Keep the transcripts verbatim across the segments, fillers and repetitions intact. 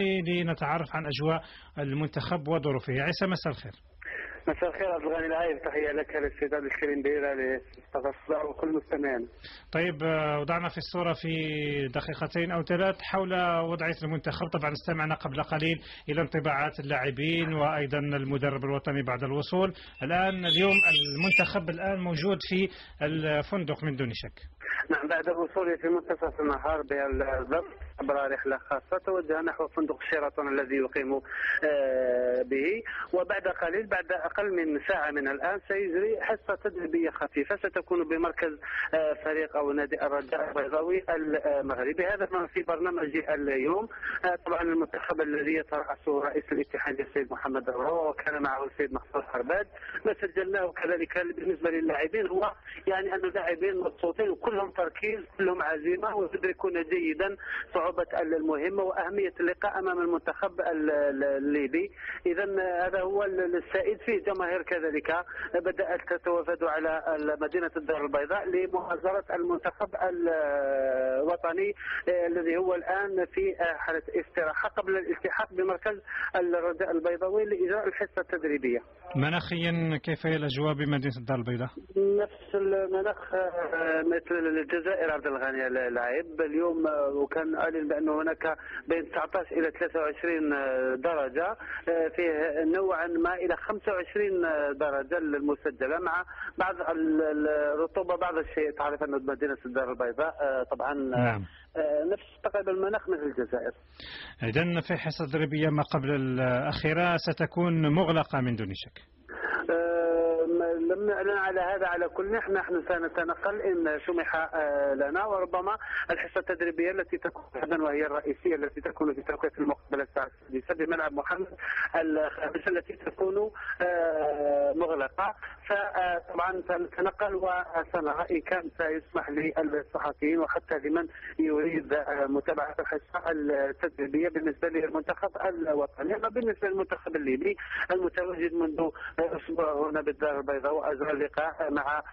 لنتعرف عن أجواء المنتخب وظروفه. عيسى، مساء الخير. مساء الخير عبد الغني العايب، تحية لك للاستاذ الكريم بيرة للصدى وكل المستمعين. طيب، وضعنا في الصورة في دقيقتين أو ثلاث حول وضعية المنتخب. طبعا استمعنا قبل قليل إلى انطباعات اللاعبين وأيضا المدرب الوطني بعد الوصول. الآن اليوم المنتخب الآن موجود في الفندق من دون شك. نعم، بعد الوصول في منتصف النهار بالضبط عبر رحلة خاصة توجه نحو فندق شيراتون الذي يقيم به، وبعد قليل بعد أقل من ساعة من الآن سيجري حصة تدريبية خفيفة ستكون بمركز فريق أو نادي الرجاء البيضاوي المغربي. هذا ما في برنامج اليوم. طبعا المنتخب الذي يترأس رئيس الاتحاد السيد محمد الرو وكان معه السيد محفوظ حرباد. ما سجلناه كذلك بالنسبة للاعبين هو يعني أن اللاعبين مبسوطين وكلهم تركيز، كلهم عزيمة ويدركون جيدا صعوبة المهمة وأهمية اللقاء أمام المنتخب الليبي. إذا هذا هو السائد فيه. جماهير كذلك بدأت تتوافد على مدينة الدار البيضاء لمؤازرة المنتخب الوطني الذي هو الآن في حالة استراحة قبل الالتحاق بمركز الرجاء البيضاوي لإجراء الحصة التدريبية. مناخيا كيف هي الأجواء بمدينة الدار البيضاء؟ نفس المناخ مثل الجزائر عبد الغني اللاعب اليوم، وكان أعلن بأن هناك بين تسعة عشر إلى ثلاثة وعشرين درجة، فيه نوعا ما إلى خمسة وعشرين درجة المسجلة مع بعض الرطوبة بعض الشيء. تعرف أن مدينة الدار البيضاء طبعا نعم. نفس تقريبا المناخ مثل الجزائر. إذن في حصة تدريبية ما قبل الأخيرة ستكون مغلقة من دون شك. لم نعلن على هذا. على كل نحن نحن سنتنقل إن سمح لنا، وربما الحصة التدريبية التي تكون غدا وهي الرئيسية التي تكون في توقيت المقبلة الساعة السادسة بملعب محمد الخامسة التي تكون مغلقة. فطبعا سنتنقل وسنرى إن كان سيسمح للصحفيين وحتى لمن يريد متابعة الحصة التدريبية بالنسبة للمنتخب الوطني. أما بالنسبة للمنتخب الليبي المتواجد منذ أسبوع هنا بالدار البيضاء وأجرى اللقاء مع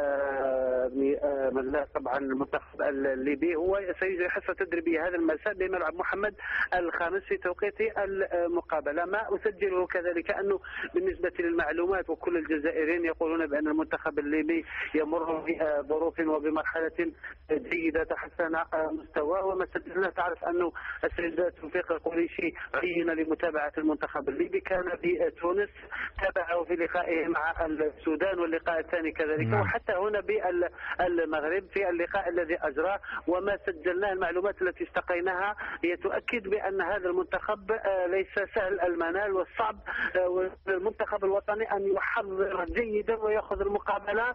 طبعا المنتخب الليبي، هو سيجري حصة تدريبية هذا المساء بملعب محمد الخامس في توقيت المقابلة. ما أسجله كذلك أنه بالنسبة للمعلومات وكل الجزائريين يقولون بأن المنتخب الليبي يمر بظروف وبمرحلة جيدة تحسن مستواه. وما سجلنا تعرف أنه السيد توفيق القريشي عين لمتابعة المنتخب الليبي، كان في تونس تابعه في لقائه مع السودان واللقاء الثاني كذلك نعم. وحتى هنا بالمغرب في اللقاء الذي أجراه. وما سجلناه المعلومات التي استقيناها هي تؤكد بأن هذا المنتخب ليس سهل المنال والصعب، والمنتخب الوطني أن يحضر جيدا ويأخذ المقابلة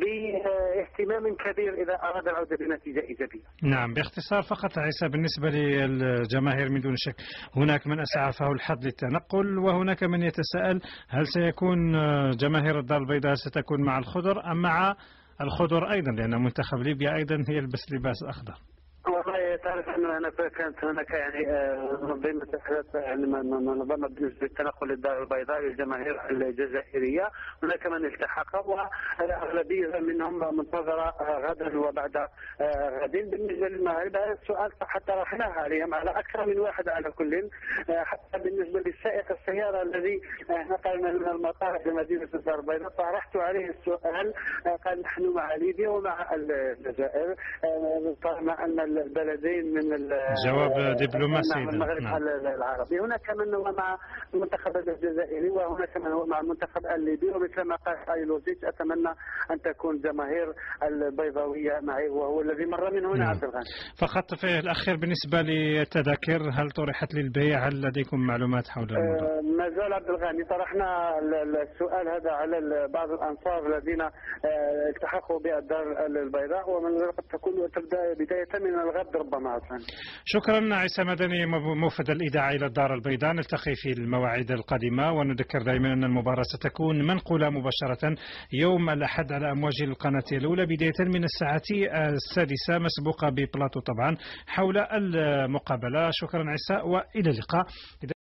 باهتمام كبير إذا أراد العودة بنتيجة إيجابية. نعم، باختصار فقط عيسى، بالنسبة للجماهير من دون شك هناك من أسعفه الحظ للتنقل، وهناك من يتساءل هل سيكون جماهير الدار البيضاء ستكون مع الخضر أم مع الخضر أيضا، لأن منتخب ليبيا أيضا هي يلبس لباس أخضر. والله تعرف انه انا كانت هناك يعني منظمه يعني منظمه بالنسبه للتنقل للدار البيضاء للجماهير الجزائريه، هناك من التحق والاغلبيه منهم منتظره غدا وبعد غد. بالنسبه للمغرب هذا السؤال حتى طرحناه عليهم على اكثر من واحد على كل، حتى بالنسبه للسائق السياره الذي نقلنا من المطار الى مدينه الدار البيضاء طرحت عليه السؤال، قال نحن مع ليبيا ومع الجزائر، طالما ان البلدين من جواب دبلوماسي من المغرب نعم. العربي. هناك من هو مع المنتخب الجزائري وهناك من هو مع المنتخب الليبي، ومثل ما قال ايلوزيتش اتمنى ان تكون جماهير البيضاويه معي وهو الذي مر من هنا. عبد الغني، فقط في الاخير بالنسبه للتذاكر هل طرحت للبيع؟ هل لديكم معلومات حول الموضوع؟ آه ما زال عبد الغني طرحنا السؤال هذا على بعض الانصار الذين التحقوا بالدار البيضاء، ومن قد تكون تبدا بدايه من الغد ربما. عفوا. شكرا عيسى مدني، موفد الإذاعة إلى الدار البيضاء. نلتقي في المواعيد القادمة، ونذكر دائما أن المباراة ستكون منقولة مباشرة يوم الأحد على أمواج القناة الأولى بداية من الساعة السادسة، مسبوقة ببلاطو طبعا حول المقابلة. شكرا عيسى وإلى اللقاء.